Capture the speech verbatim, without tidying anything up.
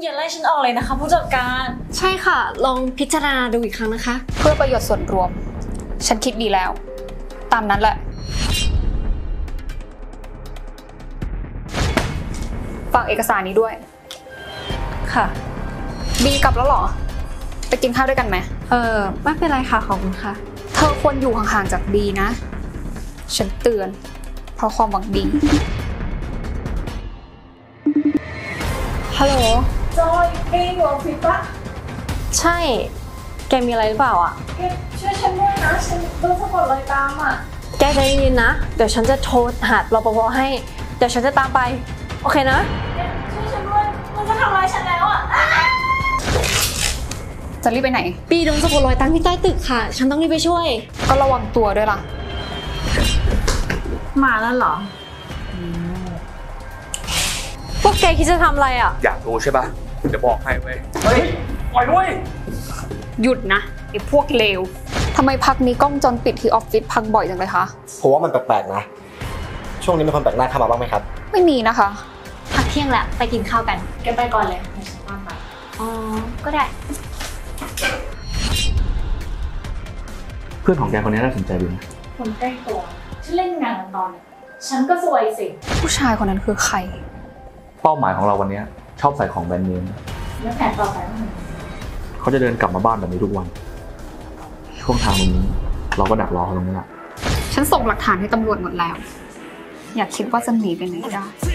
อย่าไล่ฉันออกเลยนะคะผู้จัดการใช่ค่ะลองพิจารณาดูอีกครั้งนะคะเพื่อประโยชน์ส่วนรวมฉันคิดดีแล้วตามนั้นแหละฝากเอกสารนี้ด้วยค่ะบีกลับแล้วเหรอไปกินข้าวด้วยกันไหมเออไม่เป็นไรค่ะขอบคุณค่ะเธอควรอยู่ห่างๆจากบีนะฉันเตือนเพราะความหวังดีฮัลโหลจอยบีอยู่ออฟฟิศปะใช่แกมีอะไรหรือเปล่าอ่ะแกช่วยฉันด้วยนะฉันโดนสะกดรอยตามอ่ะแกใจเย็นนะเดี๋ยวฉันจะโทรหารปภให้เดี๋ยวฉันจะตามไปโอเคนะช่วยฉันด้วยมันจะทำร้ายฉันแล้วอ่ะจะรีบไปไหนปีโดนสะกดรอยตามที่ใต้ตึกค่ะฉันต้องรีบไปช่วยก็ระวังตัวด้วยล่ะมาแล้วเหรอพวกแกคิดจะทำอะไรอ่ะอยากรู้ใช่ปะเดี๋ยวบอกให้เว้ยเฮ้ยปล่อยด้วยหยุดนะไอ้พวกเลวทำไมพักนี้กล้องจรปิดที่ออฟฟิศพังบ่อยจังเลยคะผมว่ามันแปลกๆนะช่วงนี้มีคนแปลกหน้าเข้ามาบ้างไหมครับไม่มีนะคะพักเที่ยงแล้วไปกินข้าวกันแกไปก่อนเลยเดี๋ยวฉันตามไปอ๋อก็ได้เพื่อนของแกคนนี้น่าสนใจดีนะคนใกล้ตัวฉันเล่นงานกันตอนนี้ฉันก็ซวยสิผู้ชายคนนั้นคือใครเป้าหมายของเราวันนี้ชอบใส่ของแบรนด์เนมแล้วแผนต่อไปว่าไงเขาจะเดินกลับมาบ้านแบบนี้ทุกวันช่วงทางนี้เราก็ดักรอเขาตรงนี้แหละฉันส่งหลักฐานให้ตำรวจหมดแล้วอย่าคิดว่าจะหนีไปไหนได้